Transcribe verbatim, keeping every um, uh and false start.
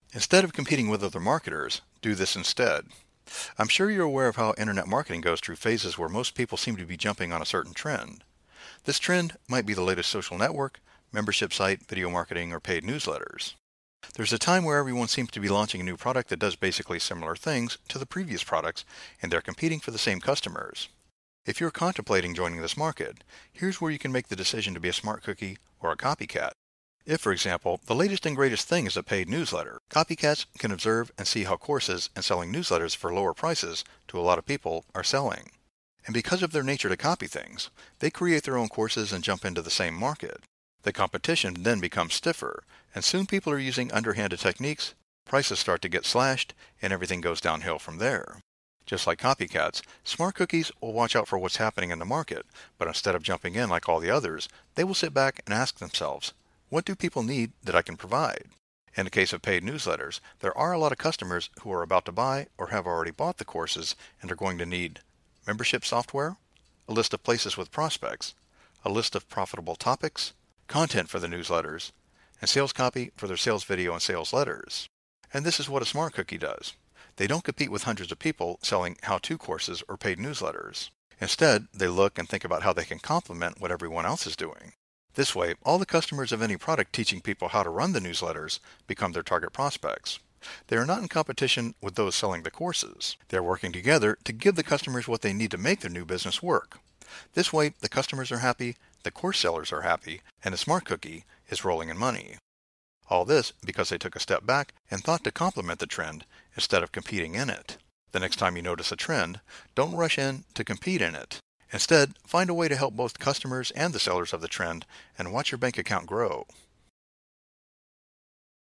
Instead of competing with other marketers, do this instead. I'm sure you're aware of how internet marketing goes through phases where most people seem to be jumping on a certain trend. This trend might be the latest social network, membership site, video marketing, or paid newsletters. There's a time where everyone seems to be launching a new product that does basically similar things to the previous products, and they're competing for the same customers. If you're contemplating joining this market, here's where you can make the decision to be a smart cookie or a copycat. If, for example, the latest and greatest thing is a paid newsletter, copycats can observe and see how courses and selling newsletters for lower prices to a lot of people are selling. And because of their nature to copy things, they create their own courses and jump into the same market. The competition then becomes stiffer, and soon people are using underhanded techniques, prices start to get slashed, and everything goes downhill from there. Just like copycats, smart cookies will watch out for what's happening in the market, but instead of jumping in like all the others, they will sit back and ask themselves, what do people need that I can provide? In the case of paid newsletters, there are a lot of customers who are about to buy or have already bought the courses and are going to need membership software, a list of places with prospects, a list of profitable topics, content for the newsletters, and sales copy for their sales video and sales letters. And this is what a smart cookie does. They don't compete with hundreds of people selling how-to courses or paid newsletters. Instead, they look and think about how they can complement what everyone else is doing. This way, all the customers of any product teaching people how to run the newsletters become their target prospects. They are not in competition with those selling the courses. They are working together to give the customers what they need to make their new business work. This way, the customers are happy, the course sellers are happy, and the smart cookie is rolling in money. All this because they took a step back and thought to complement the trend instead of competing in it. The next time you notice a trend, don't rush in to compete in it. Instead, find a way to help both customers and the sellers of the trend and watch your bank account grow.